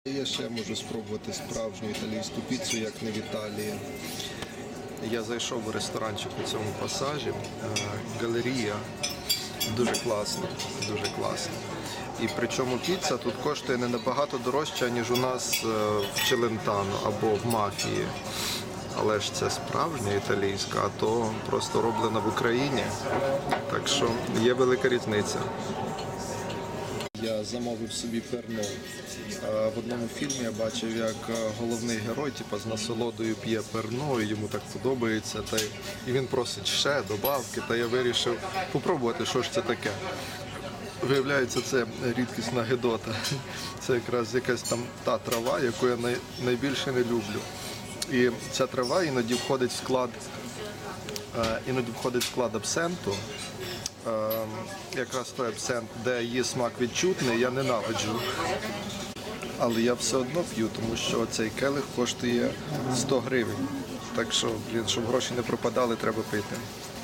Я ще можу спробувати справжню італійську піцу, як не в Італії. Я зайшов в ресторанчик у цьому пасажі. Галерія. Дуже класно, дуже класно. І причому піца тут коштує не набагато дорожче, ніж у нас в Челентано або в Мафії. Але ж це справжня італійська, а то просто роблена в Україні. Так що є велика різниця. Я замовив собі перно. В одному фільмі я бачив, як головний герой з насолодою п'є перно, і йому так подобається. І він просить ще добавки, та я вирішив попробувати, що ж це таке. Виявляється, це рідкісна гедота. Це якраз якась там та трава, яку я найбільше не люблю. І ця трава іноді входить в склад абсенту. Якраз той абсент, де її смак відчутний, я ненавиджу. Але я все одно п'ю, тому що цей келих коштує 100 гривень. Так що, щоб гроші не пропадали, треба пити.